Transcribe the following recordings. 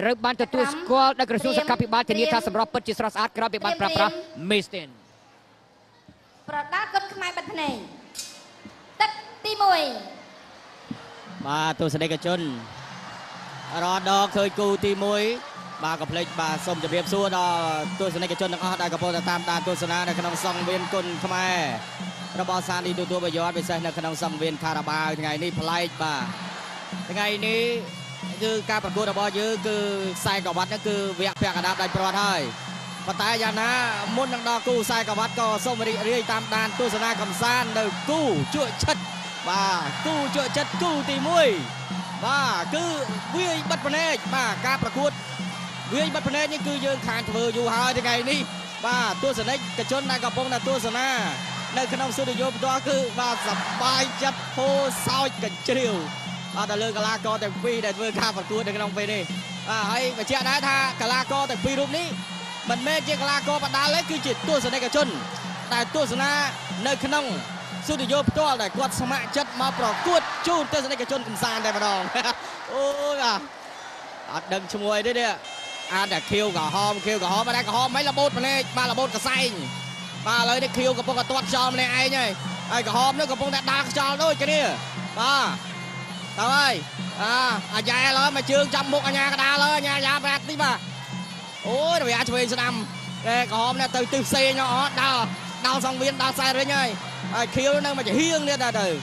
ត្រូវបានទទួលស្គាល់ដោយក្រសួងសុខាភិបាលធានាថាសម្រាប់ពិតជាស្រស់ស្អាតក្រោយពីបានប្រើប្រាស់មេស្ទីនប្រដាល់គុណខ្មែរបាត់ភ្នែកទឹកទី1 បាទទស្សនិកជនរដឃើញគូទី1បាទកុំភ្លេចបាទសូមជម្រាបសួរដល់ទស្សនិកជនទាំងអស់ដែលកំពុងតាមដានទស្សនានៅក្នុងសង្វៀនគុណខ្មែររបស់សានីទទួលប្រយោជន៍ពិសេសនៅក្នុងសង្វៀនខារ៉ាបាវថ្ងៃនេះប្លែកបាទថ្ងៃនេះគឺការប្រកួតរបស់យើងគឺខ្សែក្រវ៉ាត់ហ្នឹងគឺវគ្គពាក់កណ្ដាលដាច់ព្រាត់ហើយប៉ុន្តែយ៉ាងណាមុននឹងដល់គូខ្សែក្រវ៉ាត់ក៏សូមរីករាយតាមដានទស្សនាកំសាន្តនៅគូជក់ចិត្តបាទគូជក់ចិត្តគូទី1បាទគឺវាយបិទភ្នែកបាទការប្រកួតវាយបិទភ្នែកនេះគឺយើងខានធ្វើយូរហើយថ្ងៃនេះបាទទស្សនិកជនដែលកំពុងតែទស្សនានៅក្នុងស្ទូឌីយោផ្ទាល់គឺបាទសប្បាយចិត្តហូរសោចកញ្ជ្រៀវអត់ទៅលើកីឡាករទាំងពីរដែលធ្វើការប្រកួតនៅក្នុងពេលនេះបាទហើយបញ្ជាក់ដែរថាកីឡាករទាំងពីររូបនេះមិនមែនជាកីឡាករបដាល់ទេគឺជាទស្សនិកជនដែលទស្សនានៅក្នុងស្ទូឌីយោផ្ទាល់ដែលគាត់ស្ម័គ្រចិត្តមកប្រកួតជូនទស្សនិកជនកំសាន្តតែម្ដងអូយបាទអត់ដឹងឈ្មោះអីទេនេះអានតែខៀវក្រហមអត់តែក្រហមមិនរបូតភ្នែកបាទរបូតកសែងបាទឥឡូវនេះខៀវកំពុងតែទាត់ខ្យល់ម្នាក់ឯងហើយក្រហមនោះកំពុងតែដើរខ្យល់ដូចគ្នាបាទតើហើយអាយ៉ែឡើយមកជើងចាប់មុខអាញាកដាលហើយអាញាប្រាក់នេះបាទអូយរវាឆ្វេងស្ដាំតែក្រហមនេះទៅទិសផ្សេងអត់ដល់សង្វៀនដល់ខ្សែរិញហើយខៀវនៅមកជាហៀងនេះតែទៅ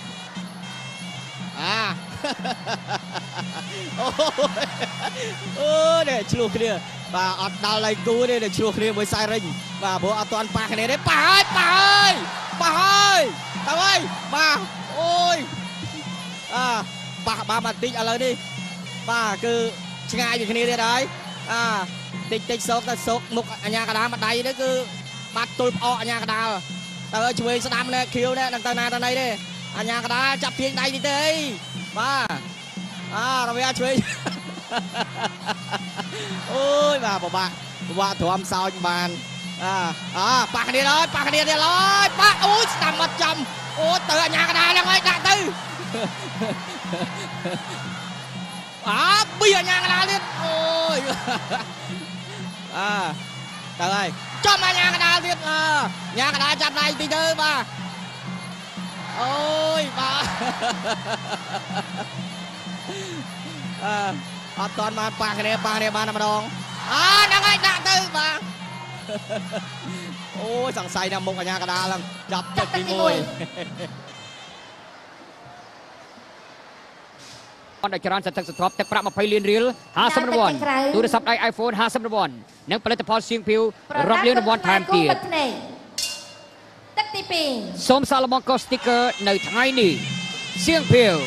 អូនេះឆ្លោះគ្នាបាទអត់ដល់ដៃគូទេឆ្លោះគ្នាមួយខ្សែរិញបាទព្រោះអត់ទាន់ប៉ះគ្នាទេប៉ះហើយតើហើយបាទអូយប៉ះបាបន្តិចឥឡូវនេះបាទគឺឆ្ងាយពីគ្នាទៀតហើយតិចសោកទៅសោកមុខអាញាកដាលមកដៃនេះគឺបាត់ទល់ផ្អកអាញាកដាលតើឆ្វេងស្ដាំនេះខៀវនេះនឹងទៅណាទៅណីទេអាញាកដាលចាប់ទាញដៃនេះទេអីបាទរវាឆ្វេងអូយបាទពិបាកទ្រាំសោចបានប៉ះគ្នាហើយប៉ះអូយស្ដាំអត់ចំអូទៅអាញាកដាលហ្នឹងហើយដាក់ទៅប៊ីអាញាកដាលទៀតអូយទៅហើយចំអាញាកដាលទៀតញាកដាលចាប់ដៃទីទៅបាទអូយបាទអត់តន់បានប៉ះគ្នាបានតែម្ដងហ្នឹងហើយដាក់ទៅបាទអូយសង្ស័យដល់មុខអាញាកដាលហ្នឹងចាប់ទឹកទី1 ដល់ច្រើនសន្តិសុខទឹកប្រាក់20លានរៀល50រង្វាន់ទូរស័ព្ទដៃ iPhone 50រង្វាន់និងផលិតផលសៀងភីវរាប់លានរង្វាន់ថែមទៀតទឹកទី2 សូមសាកល្បងកោ sticker នៅថ្ងៃនេះសៀងភីវ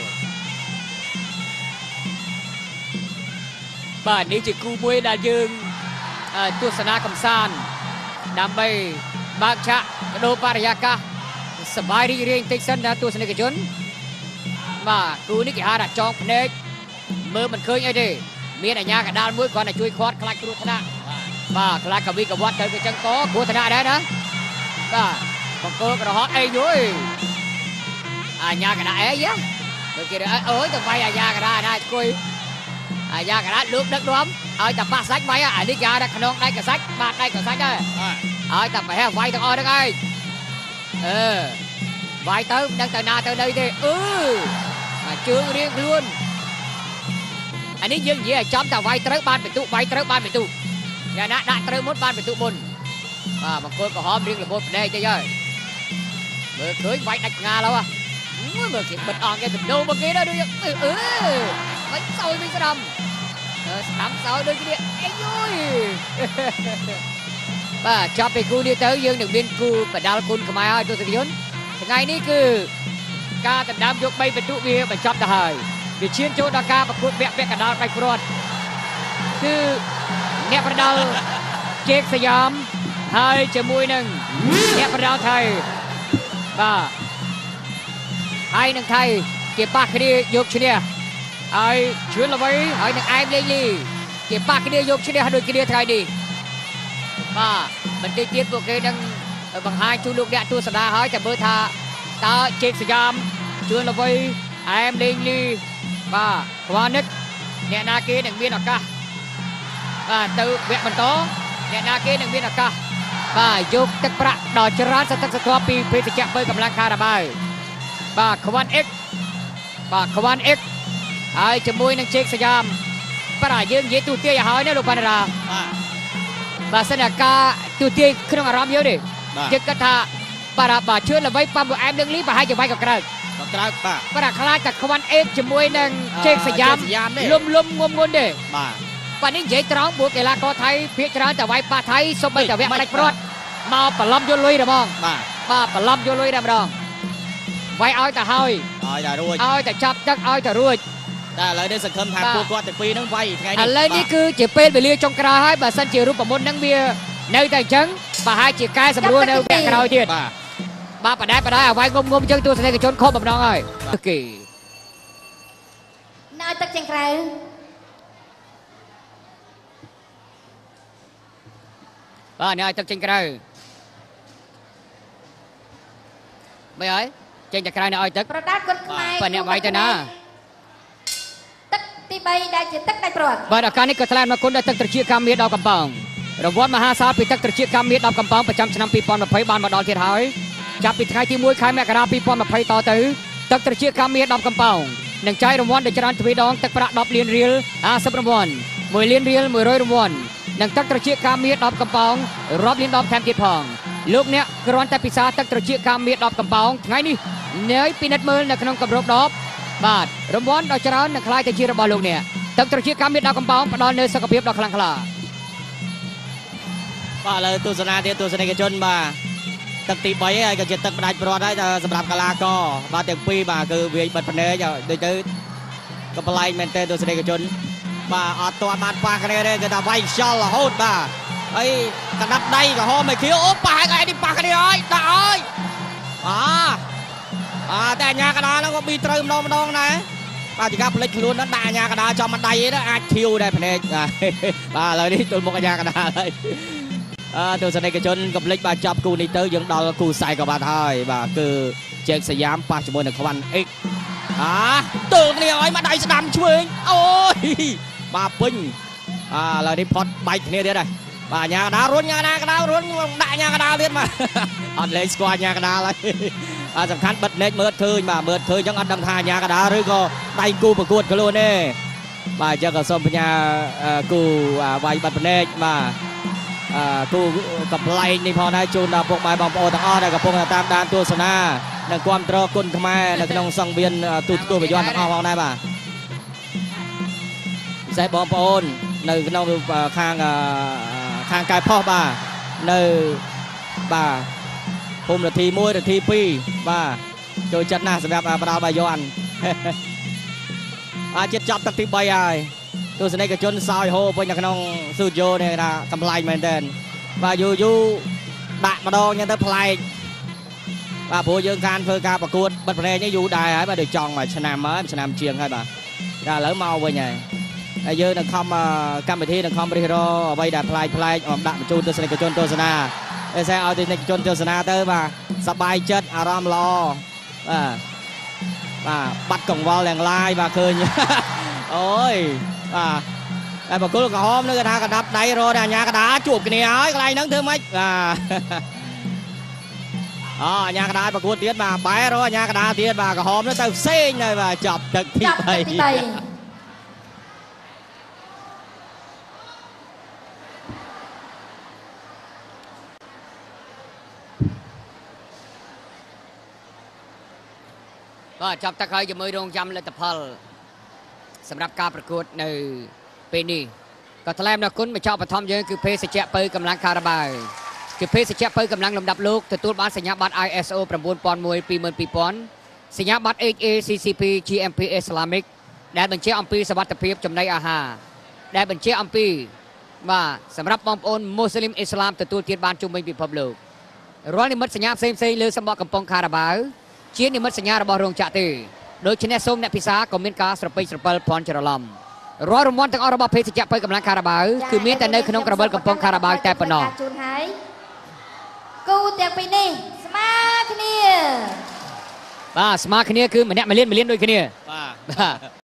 បាទនេះជាគូមួយដែលយើងទស្សនាកំសាន្តដើម្បីបើកឆាកបដូរបរិយាកាសសប្បាយរីករាយបន្តិចសិនណាទស្សនិកជនបាទគូនេះគេហៅថាចងភ្នែកមើលមិនឃើញអីទេមានអាញាកដាលមួយគ្រាន់តែជួយខាត់ខ្លាចគ្រោះថ្នាក់បាទខ្លាចកវីកវត្តទៅវាចឹងក៏គ្រោះថ្នាក់ដែរណាបាទបង្គោលក្រហមអីយយអាញាកដាលអីយ៉ាទៅគេអូយទៅវាយអាញាកដាលណាស្គួយអាញាកដាលលើកដឹកនាំឲ្យតែប៉ះសាច់វាយអានេះគេហៅថាខ្នងដៃកសាច់បាទដៃកសាច់ដែរឲ្យតែប្រហែលវាយទាំងអស់ហ្នឹងឯងវាយទៅមិនដឹងទៅណាទៅណីទេជើងរៀងខ្លួនអានេះយើងនិយាយឲ្យចំតែវាយត្រូវបានបន្ទុយ៉ាងណាដាក់ត្រូវមុនបានបន្ទុមុនបាទបង្គោលក្រហមរៀងរបូតភ្នែកតិចហើយមើលឃើញវាយដាច់ឆ្ងាលហើយមើលគេបិទអង្គគេទៅដូរមកគេដែរដូចមិនសោយវិញស្ដាំសោយដូចគ្នាអីយយបាទចាប់ពីគូនេះទៅយើងនឹងមានគូបដាល់គុណខ្មែរឲ្យទស្សនិកជនថ្ងៃនេះគឺការដណ្ដើមយក3បន្ទុកវាបញ្ចប់ទៅហើយវាឈានចូលដល់ការប្រកួតវគ្គពាក់កណ្ដាលដាច់ព្រាត់គឺអ្នកប្រដាល់ជេកសយ៉ាមហើយជាមួយនឹងអ្នកប្រដាល់ថៃបាទហើយនឹងថៃគេប៉ះគ្នាយកឈ្នះហើយជឿនល្វីហើយនឹងអែមលេងលីគេប៉ះគ្នាយកឈ្នះដូចគ្នាថ្ងៃនេះបាទបន្តិចទៀតពួកគេនឹងបង្ហាញជូនលោកអ្នកទស្សនាហើយតែមើលថាតើជេកសយ៉ាមជឿនល្វីអែមលេងលីបាទវ៉ានិកអ្នកណាគេនឹងមានឱកាសទៅវគ្គបន្តអ្នកណាគេនឹងមានឱកាសបាទយកទឹកប្រាក់ដល់ច្រើនសទឹកសទ្ធាពីភេសជ្ជៈបើកម្លាំងខារ៉ាបាវបាទខ្វាន់អ៊ិកបាទខ្វាន់អ៊ិកហើយជាមួយនឹងជេកសយ៉ាមបាទយើងនិយាយទូទាយឲ្យហើយណាលោកបណ្ណារាបាទសិនអាការទូទាយក្នុងអារម្មណ៍យើងនេះយើងគិតថាបាទជឿនល្បីប៉ាំមួយអែមនឹងលីប្រហែលជាវាយក៏ក្រៅបាទខ្លាចតែខ្វាន់អ៊ិកជាមួយនឹងជេកសយ៉ាមលំងុំងុនទេបាទនេះនិយាយត្រង់ពួកកីឡាករថៃភាគច្រើនតែវាយប៉ះថៃសូម្បីតែវគ្គផ្ដាច់ព្រាត់មកបន្លំយកលុយតែហ្មងបាទបន្លំយកលុយតែម្ដងវាយឲ្យតែហើយឲ្យតែរួចឲ្យតែចាប់ទឹកឲ្យតែរួចតែឥឡូវនេះសង្ឃឹមថាពួកគាត់ទាំងពីរហ្នឹងវាយថ្ងៃនេះឥឡូវនេះគឺជាពេលវេលាចុងក្រោយហើយបើសិនជារូបមន្តហ្នឹងវានៅតែអញ្ចឹងប្រហែលជាកែសម្រួលនៅវគ្គក្រោយទៀតបាទបដែឲ្យវាយងុំអញ្ចឹងទស្សនិកជនខុសបំណងហើយគេនៅទឹកចេញក្រៅបាទនេះឲ្យទឹកចេញក្រៅមិនហើយចេញតែក្រៅនេះឲ្យទឹកប្រដាល់គុណខ្មែរបាទអ្នកវាយទៅណាទឹកទី3ដែលជាទឹកដាច់ព្រាត់បាទឱកាសនេះក៏ថ្លែងមកគុណដល់ទឹកត្រចៀកកាមៀដល់កំពង់រង្វាន់មហាសាលពីទឹកត្រចៀកកាមៀដល់កំពង់ប្រចាំឆ្នាំ2020បានមកដល់ទៀតហើយចាប់ពីថ្ងៃទី1ខែមករា2020តទៅទឹកត្រចៀកកាមៀដល់កំពង់នឹងចាយរង្វាន់ដល់ច្រើនទ្វេដងទឹកប្រាក់10លានរៀល50រង្វាន់1លានរៀល100រង្វាន់និងទឹកត្រចៀកកាមៀ10កំប៉ោងរាប់លានដបថែមទៀតផងលោកអ្នកគ្រាន់តែពិសាទឹកត្រចៀកកាមៀ10កំប៉ោងថ្ងៃនេះនៅពិនិត្យមើលនៅក្នុងគម្របដបបាទរង្វាន់ដ៏ច្រើននឹងខ្លាយទៅជារបស់លោកអ្នកទឹកត្រចៀកកាមៀ10កំប៉ោងផ្ដល់នូវសុខភាពដ៏ខ្លាំងក្លាបាទឥឡូវទស្សនាទៀតទស្សនិកជនបាទទឹកទី3ហើយក៏ជាទឹកផ្ដាច់ព្រាត់ហើយសម្រាប់កីឡាករបាទទាំងពីរបាទគឺវាយបិទភ្នែកដូចទៅក៏ប្លែកមែនទែនទស្សនិកជនបាទអត់ទាន់បានប៉ះគ្នាទេគឺថាវាយខ្យល់រហូតបាទហើយកណ្ដាប់ដៃក៏ហមមិនខៀវអូប៉ះហើយនេះប៉ះគ្នាហើយដាក់ហើយតែអាញាកណ្ដាលហ្នឹងក៏ប៊ីត្រូវម្ដងដែរបាទជាការផ្លិចខ្លួនហ្នឹងដាក់អាញាកណ្ដាលចំមកដៃហ្នឹងអាចធៀវដែរភ្នែកបាទឥឡូវនេះទល់មុខអាញាកណ្ដាលហើយទស្សនិកជនកំភ្លេចបាទចាប់គូនេះទៅយើងដល់គូខ្សែក៏បាត់ហើយបាទគឺជេកសយ៉ាមប៉ះជាមួយនឹងខ្វាន់អ៊ិកទល់គ្នាឲ្យមកដៃស្ដាំឆ្វេងអូយបាទពេញឥឡូវនេះផុតបែកគ្នាទៀតហើយបាទអាញាកដាលរុញអាញាកដាលរុញដាក់អាញាកដាលទៀតមកអត់លេងស្គាល់អាញាកដាលហើយសំខាន់បិទភ្នែកមើលឃើញបាទមើលឃើញអញ្ចឹងអត់ដឹងថាអាញាកដាលឬក៏ដៃគូប្រកួតខ្លួនទេបាទអញ្ចឹងក៏សូមបញ្ញាគូវាយបិទភ្នែកបាទគូកំ ប្លែងនេះផងដែរជូនដល់ពុកម៉ែបងប្អូនទាំងអស់ដែលកំពុងតាមដានទស្សនានិងគាំទ្រគុណខ្មែរនៅក្នុងសង្វៀនទូទួលប្រយ័ត្នទាំងអស់ផងដែរបាទពិសេសបងប្អូននៅក្នុងខាងកែផុសបាទនៅបាទភូមិរទ្ធី1រទ្ធី2បាទចូលចិត្តណាស់សម្រាប់ផ្ដាល់បាយ័នចិត្តចាប់ទឹកទី3ហើយទស្សនិកជនសោយហូរពេញនៅក្នុងស៊ូឌីយ៉ូនេះថាកំ ប្លែងមែនតើបាទយូរដាក់ម្ដងចឹងទៅប្លែកបាទព្រោះយើងការធ្វើការប្រកួតបិទភ្នែកនេះយូរដែរហើយបាទដូចចង់មួយឆ្នាំហើយឆ្នាំជាងហើយបាទតែឥឡូវមកវិញហើយយើងនឹងខំកម្មវិធីនឹងខំរិះរអ្វីដែលប្លែកដាក់បញ្ជូនទស្សនិកជនទស្សនាតែឲ្យទស្សនិកជនទស្សនាទៅបាទសប្បាយចិត្តអារម្មណ៍ល្អបាទបាត់កង្វល់ទាំងឡាយបាទឃើញអូយបាទតែបកគលក្រហមនឹងគេថាកដាប់ដៃរត់អាញាកដាជួបគ្នាហើយកន្លែងហ្នឹងធ្វើម៉េចអាញាកដាប្រកួតទៀតបាទបែររអាញាកដាទៀតបាទក្រហមនោះទៅផ្សេងហើយបាទចាប់ទឹកទី3 បាទចាប់ទឹកហើយជាមួយរងចាំលទ្ធផលសម្រាប់ការប្រកួតនៅពេលនេះក៏ថ្លែងដល់គុណម្ចាស់បឋមយើងគឺភេសជ្ជៈពៅកម្លាំងខារ៉ាបាវគឺភេសជ្ជៈពៅកម្លាំងលំដាប់លោកទទួលបានសញ្ញាបត្រ ISO 9001:2000 សញ្ញាបត្រ HACCP GMP Islamic ដែលបញ្ជាក់អំពីសុវត្ថិភាពចំណីអាហារដែលបញ្ជាក់អំពីបាទសម្រាប់បងប្អូនមូស្លីមអ៊ីស្លាមទទួលទានបានជុំវិញពិភពលោករាល់និមិត្តសញ្ញាផ្សេងៗលើសម្បកកំប៉ុងខារ៉ាបាវជានិមិត្តសញ្ញារបស់រោងចក្រទេដូច្នេះសូមអ្នកពិសាក៏មានការស្រពេចស្រពិលភ័ន្តច្រឡំរាល់រង្វាន់ទាំងអស់របស់ភេសជ្ជៈពៅកម្លាំងខារ៉ាបាវគឺមានតែនៅក្នុងក្រវិលកំប៉ុងខារ៉ាបាវតែប៉ុណ្ណោះជូនហើយគូទាំងពីរនេះស្មើគ្នាបាទស្មើគ្នាគឺម្នាក់1លានដូចគ្នាបាទ